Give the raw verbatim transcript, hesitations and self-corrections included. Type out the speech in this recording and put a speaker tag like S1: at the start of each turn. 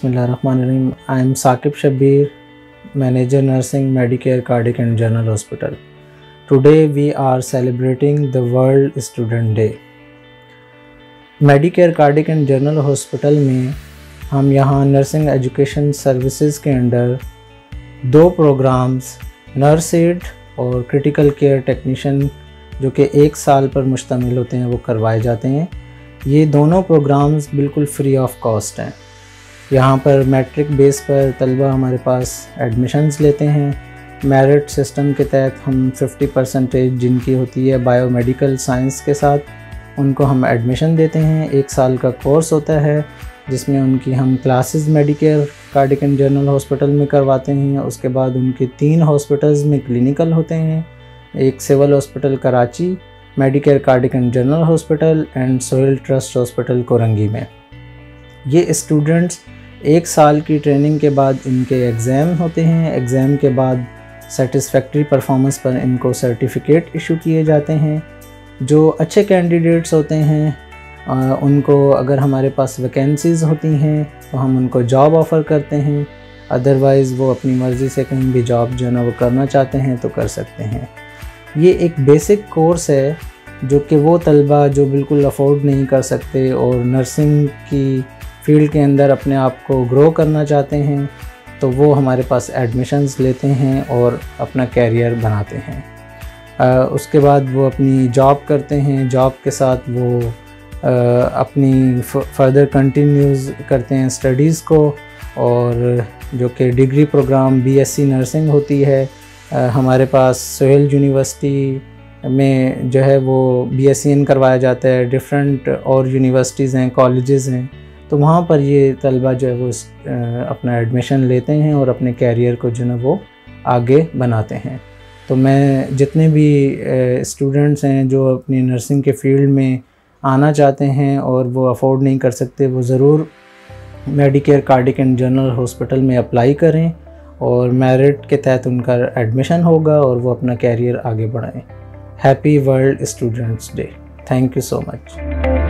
S1: Bismillahirrahmanirrahim. I am Saqib Shabbir, Manager Nursing, Medicare, Cardiac and General Hospital. Today we are celebrating the World Student Day. Medicare, Cardiac and General Hospital में हम यहाँ nursing education services के under दो programmes nurse aide और critical care technician जो कि एक साल पर मुश्तमिल होते हैं वो करवाए जाते हैं। ये दोनों प्रोग्राम्स बिल्कुल फ्री ऑफ कॉस्ट हैं। यहाँ पर मैट्रिक बेस पर तलबा हमारे पास एडमिशन्स लेते हैं। मेरिट सिस्टम के तहत हम पचास परसेंटेज जिनकी होती है बायोमेडिकल साइंस के साथ उनको हम एडमिशन देते हैं। एक साल का कोर्स होता है जिसमें उनकी हम classes Medicare cardiac and general hospital में करवाते हैं। उसके बाद उनके तीन हॉस्पिटल्स में क्लिनिकल होते हैं, एक civil hospital Karachi, Medicare cardiac and general hospital and Sohail trust hospital Korangi में। ये स्टूडेंट्स एक साल की ट्रेनिंग के बाद इनके एग्ज़ाम होते हैं। एग्ज़ाम के बाद सेटिस्फैक्ट्री परफॉर्मेंस पर इनको सर्टिफिकेट इशू किए जाते हैं। जो अच्छे कैंडिडेट्स होते हैं आ, उनको अगर हमारे पास वैकेंसीज़ होती हैं तो हम उनको जॉब ऑफ़र करते हैं। अदरवाइज़ वो अपनी मर्ज़ी से कहीं भी जॉब जो है ना वो करना चाहते हैं तो कर सकते हैं। ये एक बेसिक कोर्स है जो कि वो तलबा जो बिल्कुल अफोर्ड नहीं कर सकते और नर्सिंग की फ़ील्ड के अंदर अपने आप को ग्रो करना चाहते हैं तो वो हमारे पास एडमिशन्स लेते हैं और अपना कैरियर बनाते हैं। आ, उसके बाद वो अपनी जॉब करते हैं। जॉब के साथ वो आ, अपनी फर्दर कंटिन्यूज़ करते हैं स्टडीज़ को, और जो कि डिग्री प्रोग्राम बीएससी नर्सिंग होती है। आ, हमारे पास सोहेल यूनिवर्सिटी में जो है वो बीएससी करवाया जाता है। डिफरेंट और यूनिवर्सिटीज़ हैं, कॉलेजेस हैं, तो वहाँ पर ये तलबा जो है वो अपना एडमिशन लेते हैं और अपने कैरियर को जो है वो आगे बनाते हैं। तो मैं जितने भी स्टूडेंट्स हैं जो अपनी नर्सिंग के फील्ड में आना चाहते हैं और वो अफोर्ड नहीं कर सकते, वो ज़रूर Medicare cardiac and general hospital में अप्लाई करें और मेरिट के तहत उनका एडमिशन होगा और वो अपना कैरियर आगे बढ़ाएं। Happy world students day. Thank you so much.